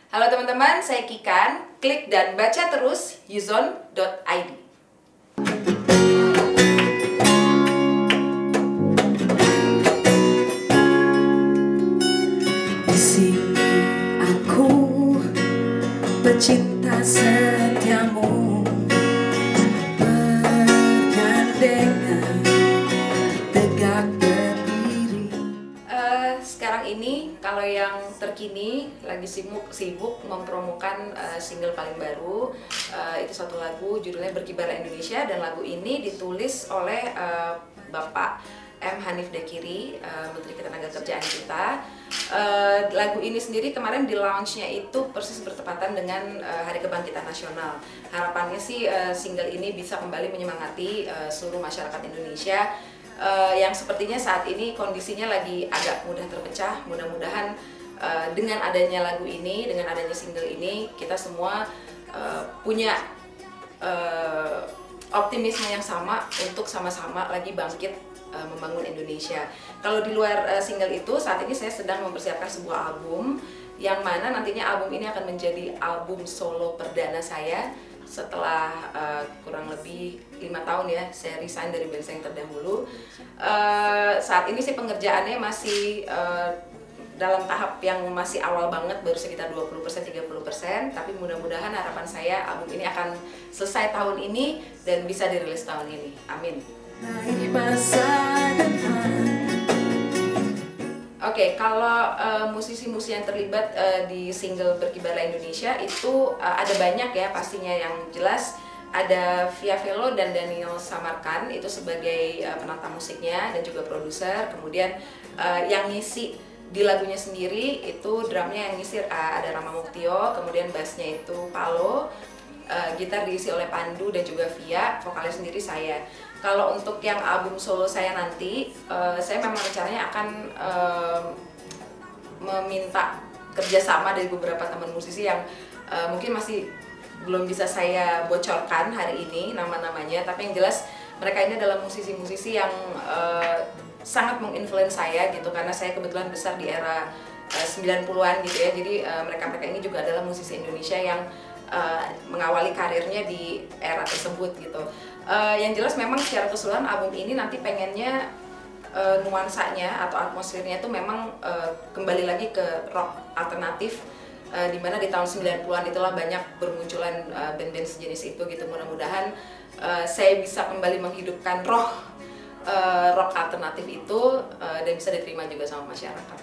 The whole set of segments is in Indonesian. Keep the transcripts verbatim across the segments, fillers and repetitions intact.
Halo teman-teman, saya Kikan. Klik dan baca terus yuzon dot i d. Di sini aku pecinta setiamu, bergandengan tegak berdiri. Uh, sekarang ini kalau yang terkini lagi sibuk sibuk mempromokan uh, single paling baru. Uh, itu satu lagu judulnya Berkibarlah Indonesia, dan lagu ini ditulis oleh uh, Bapak M. Hanif Dakiri, uh, Menteri Ketenagakerjaan kita. Uh, lagu ini sendiri kemarin di launchnya itu persis bertepatan dengan uh, Hari Kebangkitan Nasional. Harapannya sih uh, single ini bisa kembali menyemangati uh, seluruh masyarakat Indonesia uh, yang sepertinya saat ini kondisinya lagi agak mudah terpecah. Mudah-mudahan uh, dengan adanya lagu ini, dengan adanya single ini, kita semua uh, punya uh, optimisme yang sama untuk sama-sama lagi bangkit Uh, membangun Indonesia. Kalau di luar uh, single itu, saat ini saya sedang mempersiapkan sebuah album yang mana nantinya album ini akan menjadi album solo perdana saya setelah uh, kurang lebih lima tahun ya saya resign dari band saya yang terdahulu. Uh, saat ini sih pengerjaannya masih uh, dalam tahap yang masih awal banget, baru sekitar dua puluh persen tiga puluh persen, tapi mudah-mudahan harapan saya album ini akan selesai tahun ini dan bisa dirilis tahun ini. Amin. Oke, okay, kalau uh, musisi-musisi yang terlibat uh, di single Berkibarlah Indonesia itu uh, ada banyak ya pastinya. Yang jelas ada Via Velo dan Daniel Samarkan itu sebagai uh, penata musiknya dan juga produser. Kemudian uh, yang ngisi di lagunya sendiri itu drumnya yang ngisi uh, ada Rama Muktio, kemudian bassnya itu Palo, uh, gitar diisi oleh Pandu dan juga Via, vokalnya sendiri saya. Kalau untuk yang album solo saya nanti, uh, saya memang rencananya akan uh, meminta kerjasama dari beberapa teman musisi yang uh, mungkin masih belum bisa saya bocorkan hari ini nama-namanya, tapi yang jelas mereka ini adalah musisi-musisi yang uh, sangat menginfluence saya gitu, karena saya kebetulan besar di era uh, sembilan puluhan gitu ya. Jadi uh, mereka-mereka ini juga adalah musisi Indonesia yang uh, mengawali karirnya di era tersebut gitu. Uh, yang jelas memang secara keseluruhan album ini nanti pengennya uh, nuansanya atau atmosfernya itu memang uh, kembali lagi ke rock alternatif, uh, dimana di tahun sembilan puluhan itulah banyak bermunculan uh, band-band sejenis itu gitu. Mudah-mudahan uh, saya bisa kembali menghidupkan roh uh, rock alternatif itu uh, dan bisa diterima juga sama masyarakat.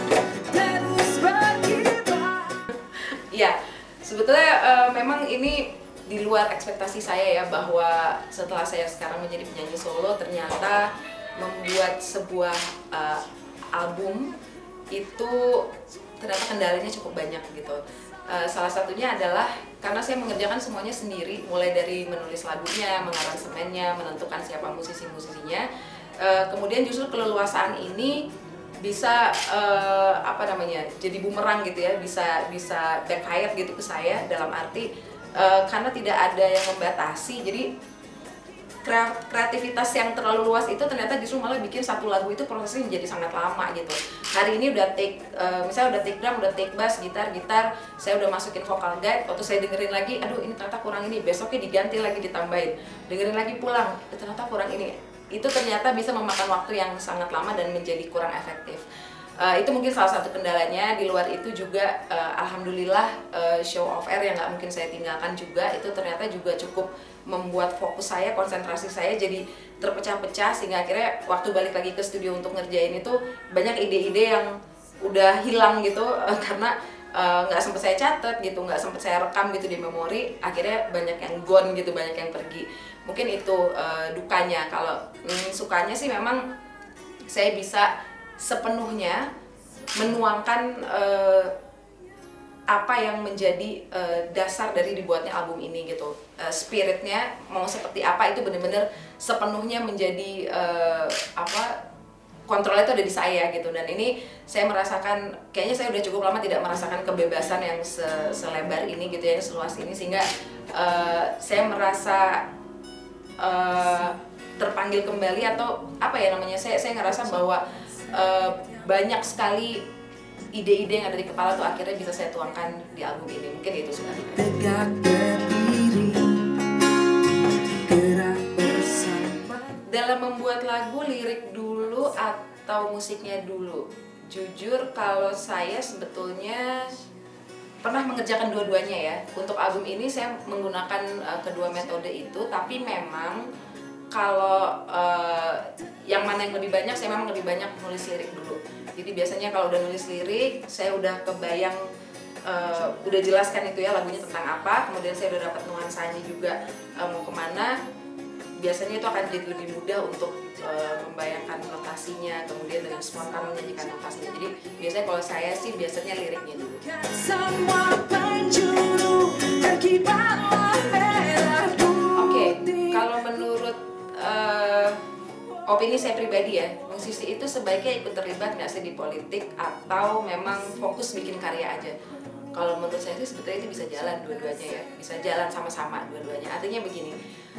Ya, sebetulnya uh, memang ini di luar ekspektasi saya ya, bahwa setelah saya sekarang menjadi penyanyi solo ternyata membuat sebuah uh, album itu ternyata kendalanya cukup banyak gitu. Uh, salah satunya adalah karena saya mengerjakan semuanya sendiri, mulai dari menulis lagunya, mengaransemennya, menentukan siapa musisi-musisinya. Uh, kemudian justru keleluasaan ini bisa uh, apa namanya jadi bumerang gitu ya, bisa bisa backfire gitu ke saya, dalam arti Uh, karena tidak ada yang membatasi, jadi kreativitas yang terlalu luas itu ternyata justru malah bikin satu lagu itu prosesnya menjadi sangat lama gitu. Hari ini udah take, uh, misalnya udah take drum, udah take bass, gitar, gitar, saya udah masukin vocal guide, waktu saya dengerin lagi, aduh ini ternyata kurang ini, besoknya diganti lagi, ditambahin, dengerin lagi pulang, ternyata kurang ini. Itu ternyata bisa memakan waktu yang sangat lama dan menjadi kurang efektif. Uh, itu mungkin salah satu kendalanya. Di luar itu juga uh, alhamdulillah uh, show off air yang nggak mungkin saya tinggalkan juga itu ternyata juga cukup membuat fokus saya, konsentrasi saya jadi terpecah-pecah, sehingga akhirnya waktu balik lagi ke studio untuk ngerjain itu banyak ide-ide yang udah hilang gitu uh, karena nggak uh, sempat saya catat gitu, nggak sempat saya rekam gitu di memori, akhirnya banyak yang gone gitu, banyak yang pergi. Mungkin itu uh, dukanya. Kalau mm, sukanya sih memang saya bisa sepenuhnya menuangkan uh, apa yang menjadi uh, dasar dari dibuatnya album ini gitu. Uh, spiritnya mau seperti apa itu benar-benar sepenuhnya menjadi uh, apa kontrolnya itu ada di saya gitu. Dan ini saya merasakan, kayaknya saya udah cukup lama tidak merasakan kebebasan yang se selebar ini gitu ya, seluas ini, sehingga uh, saya merasa uh, terpanggil kembali, atau apa ya namanya, saya saya ngerasa bahwa Uh, banyak sekali ide-ide yang ada di kepala tuh akhirnya bisa saya tuangkan di album ini. Mungkin itu sebenarnya. Tegak berdiri, gerak bersama. Dalam membuat lagu, lirik dulu atau musiknya dulu? Jujur kalau saya sebetulnya pernah mengerjakan dua-duanya ya. Untuk album ini saya menggunakan uh, kedua metode itu, tapi memang kalau uh, yang mana yang lebih banyak, saya memang lebih banyak nulis lirik dulu. Jadi biasanya kalau udah nulis lirik, saya udah kebayang, uh, udah jelaskan itu ya lagunya tentang apa, kemudian saya udah dapat nuansanya juga uh, mau kemana. Biasanya itu akan jadi lebih mudah untuk uh, membayangkan notasinya, kemudian dengan spontan menyanyikan notasinya. Jadi biasanya kalau saya sih biasanya liriknya dulu. Semua penjuru berkibarlah merah putih. Oke, kalau menurut uh, opini saya pribadi ya, musisi itu sebaiknya ikut terlibat nggak sih di politik atau memang fokus bikin karya aja? Kalau menurut saya sih sebetulnya itu bisa jalan dua-duanya ya, bisa jalan sama-sama dua-duanya. Artinya begini,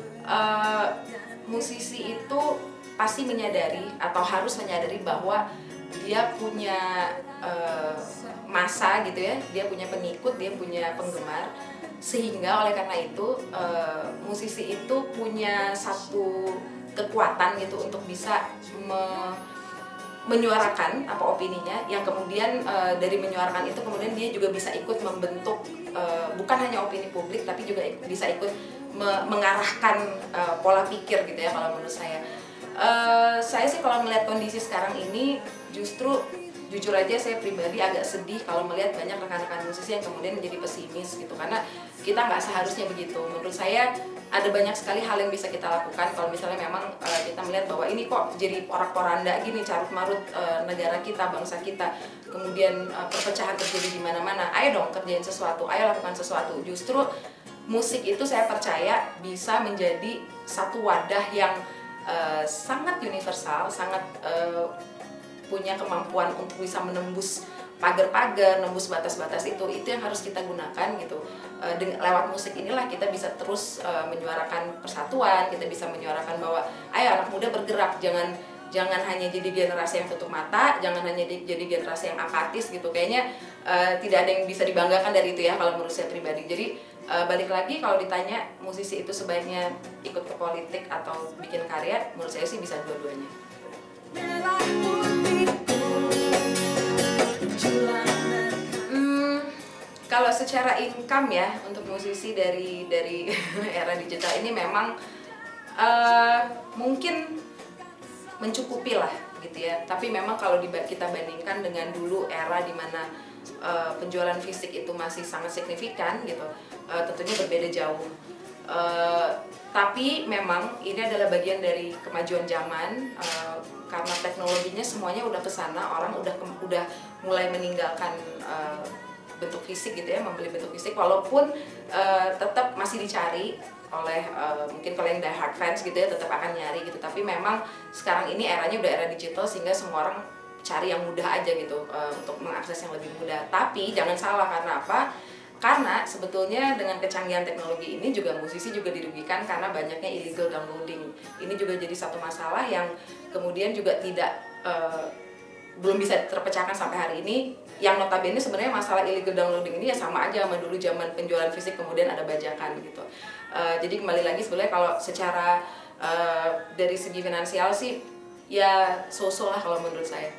uh, musisi itu pasti menyadari atau harus menyadari bahwa dia punya uh, massa gitu ya, dia punya pengikut, dia punya penggemar, sehingga oleh karena itu uh, musisi itu punya satu kekuatan gitu untuk bisa me menyuarakan apa opininya, yang kemudian uh, dari menyuarakan itu kemudian dia juga bisa ikut membentuk uh, bukan hanya opini publik tapi juga ik bisa ikut me mengarahkan uh, pola pikir gitu ya kalau menurut saya. Uh, saya sih kalau melihat kondisi sekarang ini justru jujur aja saya pribadi agak sedih kalau melihat banyak rekan-rekan musisi yang kemudian menjadi pesimis gitu, karena kita nggak seharusnya begitu. Menurut saya ada banyak sekali hal yang bisa kita lakukan kalau misalnya memang uh, kita melihat bahwa ini kok jadi porak-poranda gini, carut marut uh, negara kita, bangsa kita, kemudian uh, perpecahan terjadi di mana-mana. Ayo dong kerjain sesuatu, ayo lakukan sesuatu. Justru musik itu saya percaya bisa menjadi satu wadah yang uh, sangat universal, sangat uh, punya kemampuan untuk bisa menembus pagar-pagar, nembus batas-batas itu. Itu yang harus kita gunakan gitu. E, dengan, lewat musik inilah kita bisa terus e, menyuarakan persatuan, kita bisa menyuarakan bahwa ayo anak muda bergerak, jangan jangan hanya jadi generasi yang tutup mata, jangan hanya di, jadi generasi yang apatis gitu. Kayaknya e, tidak ada yang bisa dibanggakan dari itu ya kalau menurut saya pribadi. Jadi e, balik lagi kalau ditanya musisi itu sebaiknya ikut ke politik atau bikin karya, menurut saya sih bisa dua-duanya. Hmm, kalau secara income ya untuk musisi dari dari era digital ini memang uh, mungkin mencukupi lah gitu ya. Tapi memang kalau kita bandingkan dengan dulu era dimana uh, penjualan fisik itu masih sangat signifikan gitu, uh, tentunya berbeda jauh. Uh, tapi memang ini adalah bagian dari kemajuan zaman. Uh, karena teknologinya semuanya udah kesana, orang udah udah mulai meninggalkan uh, bentuk fisik gitu ya, membeli bentuk fisik, walaupun uh, tetap masih dicari oleh uh, mungkin kalau yang die hard fans gitu ya, tetap akan nyari gitu. Tapi memang sekarang ini eranya udah era digital sehingga semua orang cari yang mudah aja gitu, uh, untuk mengakses yang lebih mudah. Tapi jangan salah, karena apa? Karena sebetulnya dengan kecanggihan teknologi ini juga musisi juga dirugikan karena banyaknya illegal downloading. Ini juga jadi satu masalah yang kemudian juga tidak uh, belum bisa terpecahkan sampai hari ini. Yang notabene sebenarnya masalah illegal downloading ini ya sama aja sama dulu zaman penjualan fisik kemudian ada bajakan gitu. Uh, jadi kembali lagi sebenarnya kalau secara uh, dari segi finansial sih ya so-so lah kalau menurut saya.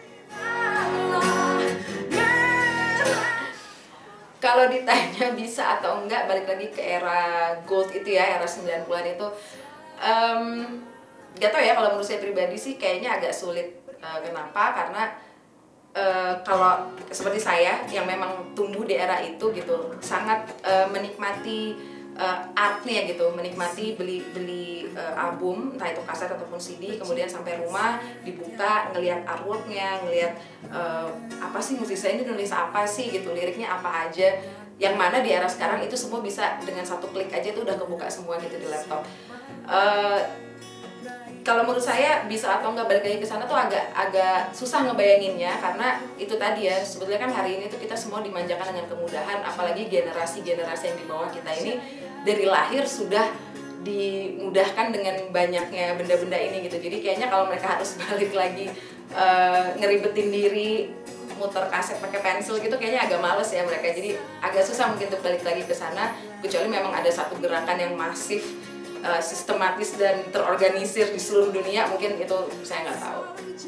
Kalau ditanya bisa atau enggak, balik lagi ke era gold itu ya, era sembilan puluhan itu, um, gak tau ya, kalau menurut saya pribadi sih kayaknya agak sulit. Uh, kenapa? Karena uh, kalau seperti saya yang memang tumbuh di era itu gitu, sangat uh, menikmati uh, artnya gitu, menikmati beli beli uh, album, entah itu kaset ataupun C D, kemudian sampai rumah dibuka, ngelihat artworknya, ngelihat uh, apa sih musisi ini nulis apa sih gitu, liriknya apa aja, yang mana di era sekarang itu semua bisa dengan satu klik aja tuh udah kebuka semua gitu di laptop. Uh, kalau menurut saya bisa atau enggak balik lagi ke sana tuh agak agak susah ngebayanginnya, karena itu tadi ya, sebetulnya kan hari ini tuh kita semua dimanjakan dengan kemudahan, apalagi generasi-generasi yang di bawah kita ini dari lahir sudah dimudahkan dengan banyaknya benda-benda ini gitu. Jadi kayaknya kalau mereka harus balik lagi uh, ngeribetin diri muter kaset pakai pensil gitu kayaknya agak males ya mereka, jadi agak susah mungkin untuk balik lagi ke sana kecuali memang ada satu gerakan yang masif, uh, sistematis dan terorganisir di seluruh dunia, mungkin itu saya nggak tahu.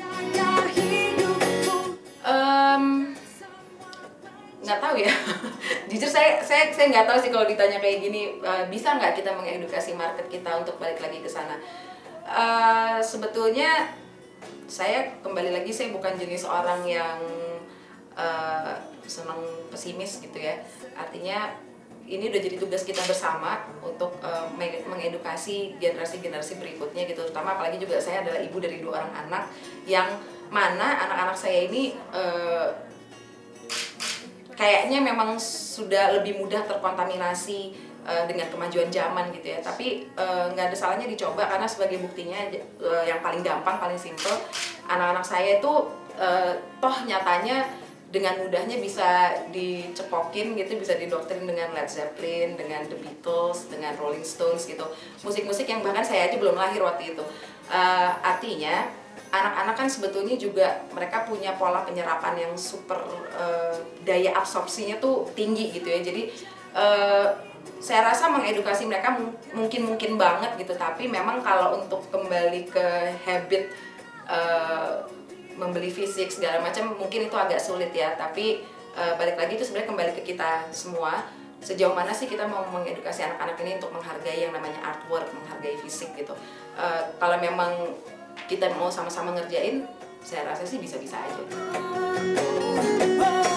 Um, nggak tahu ya. Jujur saya saya saya nggak tahu sih kalau ditanya kayak gini, uh, bisa nggak kita mengedukasi market kita untuk balik lagi ke sana. Uh, sebetulnya saya kembali lagi, saya bukan jenis orang yang uh, senang pesimis gitu ya. Artinya ini udah jadi tugas kita bersama untuk uh, mengedukasi generasi-generasi berikutnya gitu. Terutama apalagi juga saya adalah ibu dari dua orang anak yang mana anak-anak saya ini uh, kayaknya memang sudah lebih mudah terkontaminasi uh, dengan kemajuan zaman gitu ya. Tapi nggak uh, ada salahnya dicoba, karena sebagai buktinya uh, yang paling gampang, paling simple, anak-anak saya itu uh, toh nyatanya dengan mudahnya bisa dicepokin gitu, bisa didoktrin dengan Led Zeppelin, dengan The Beatles, dengan Rolling Stones gitu. Musik-musik yang bahkan saya aja belum lahir waktu itu. Uh, artinya anak-anak kan sebetulnya juga mereka punya pola penyerapan yang super, uh, daya absorpsinya tuh tinggi gitu ya. Jadi uh, saya rasa mengedukasi mereka mungkin-mungkin banget gitu, tapi memang kalau untuk kembali ke habit uh, membeli fisik segala macam mungkin itu agak sulit ya. Tapi uh, balik lagi itu sebenarnya kembali ke kita semua, sejauh mana sih kita mau mengedukasi anak-anak ini untuk menghargai yang namanya artwork, menghargai fisik gitu. Uh, kalau memang kita mau sama-sama ngerjain, saya rasa sih bisa-bisa aja.